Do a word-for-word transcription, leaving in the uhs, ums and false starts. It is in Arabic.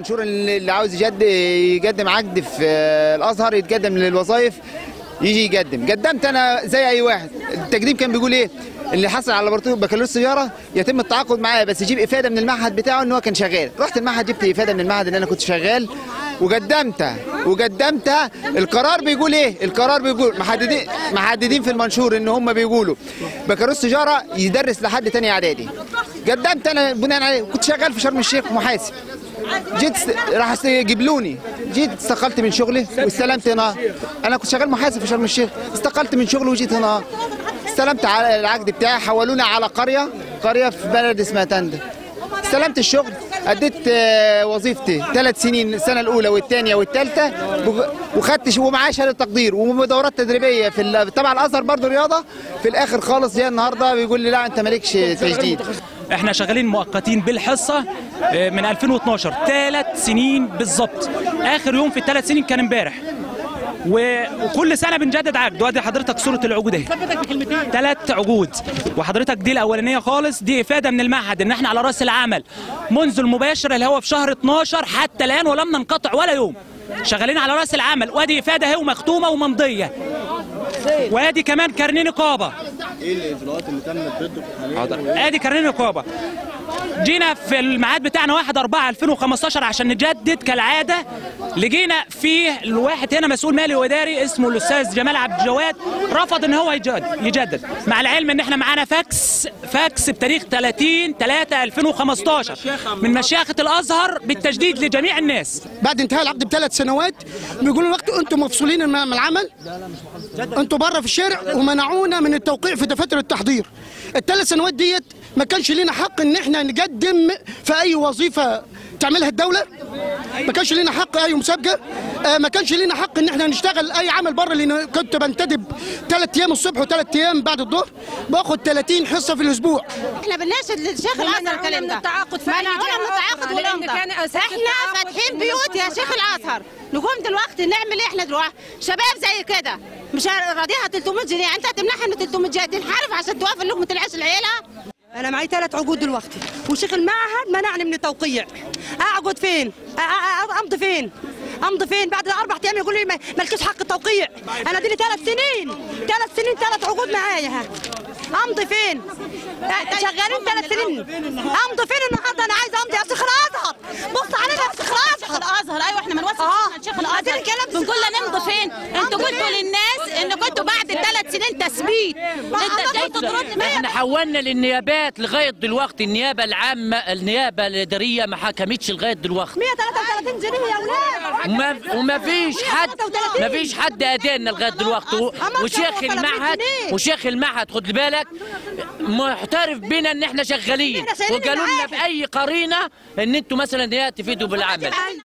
المنشور اللي عاوز يجد يقدم عقد في الازهر يتقدم للوظائف يجي يقدم. قدمت انا زي اي واحد. التقديم كان بيقول ايه؟ اللي حصل على بكالوريوس تجاره يتم التعاقد معاه بس يجيب افاده من المعهد بتاعه ان هو كان شغال. رحت المعهد جبت افاده من المعهد ان انا كنت شغال وقدمتها وقدمتها. القرار بيقول ايه؟ القرار بيقول محددين محددين في المنشور ان هم بيقولوا بكالوريوس تجاره يدرس لحد تاني اعدادي. قدمت انا بناء عليه كنت شغال في شرم الشيخ محاسب. جيت راح يجيبلوني جيت استقلت من شغلي واستلمت هنا. انا كنت شغال محاسب في شرم الشيخ استقلت من شغلي وجيت هنا استلمت على العقد بتاعي. حولوني على قريه قريه في بلد اسمها تندا. استلمت الشغل اديت وظيفتي ثلاث سنين السنه الاولى والثانيه والثالثه وخدت ومعايا شهاده تقدير ودورات تدريبيه في تبع الازهر برضه رياضه. في الاخر خالص جه النهارده بيقول لي لا انت مالكش تجديد. احنا شغالين مؤقتين بالحصه من ألفين واثناشر ثلاث سنين بالظبط. اخر يوم في الثلاث سنين كان امبارح وكل سنه بنجدد عقد. وادي حضرتك صوره العقود اهي ثلاث عقود. وحضرتك دي الاولانيه خالص دي افاده من المعهد ان احنا على راس العمل منذ المباشر اللي هو في شهر اثناشر حتى الان ولم ننقطع ولا يوم شغالين على راس العمل. وادي افاده اهي ومختومه وممضيه. وادي كمان كارنيه نقابه. ايه الاجراءات اللي تمت ضده؟ ادي كارنيه نقابه. جينا في الميعاد بتاعنا واحد أربعة ألفين وخمستاشر عشان نجدد كالعاده. لجينا فيه الواحد هنا مسؤول مالي واداري اسمه الاستاذ جمال عبد الجواد رفض ان هو يجدد مع العلم ان احنا معانا فاكس فاكس بتاريخ ثلاثين ثلاثة ألفين وخمستاشر من مشيخه الازهر بالتجديد لجميع الناس. بعد انتهاء العقد بثلاث سنوات بيقولوا الوقت انتم مفصولين من العمل انتم بره في الشارع ومنعونا من التوقيع في دفاتر التحضير. الثلاث سنوات ديت ما كانش لينا حق ان احنا نقدم في اي وظيفه تعملها الدوله. ما كانش لينا حق اي مسابقه. ما كانش لينا حق ان احنا نشتغل اي عمل بره لان كنت بنتدب ثلاث ايام الصبح وثلاث ايام بعد الظهر باخد ثلاثين حصه في الاسبوع. احنا بنناشد الشيخ الازهر الكلام ده. التعاقد في منعونا من التعاقد والامضاء. احنا فاتحين بيوت يا شيخ الازهر. نقوم دلوقتي نعمل ايه احنا دلوقتي؟ شباب زي كده مش راضيها ثلاثمية جنيه انت هتمنعها من ثلاثمية جنيه دي نحارب عشان توافق لقمه العيش العيله. انا معي ثلاث عقود دلوقتي وشيخ المعهد منعني من التوقيع. اقعد فين؟ امضي فين؟ امضي فين؟ بعد اربع ايام يقول لي مالكيش حق التوقيع. انا دي لي ثلاث سنين ثلاث سنين ثلاث عقود معايا. امضي فين؟ شغالين ثلاث سنين. امضي فين النهارده؟ انا عايزه امضي يا شيخ الازهر. بص علينا يا شيخ الازهر. الازهر ايوه احنا بنوصل اه شيخ الازهر بنقول له نمضي فين؟ انتوا قلتوا للناس ان كنتوا بعد الثلاث سنين تثبيت. انت جاي تطرد. احنا حولنا للنيابات لغايه دلوقتي. النيابه العامه النيابه الاداريه ما حكمتش لغايه دلوقتي. مية وثلاثة وثلاثين جنيه يا اولاد. وما وما فيش حد ما فيش حد ادانا لغايه دلوقتي. وشيخ المعهد وشيخ المعهد خد بالك محترف بينا ان احنا شغالين وقالوا لنا باي قرينه ان انتوا مثلا تفيدوا بالعمل.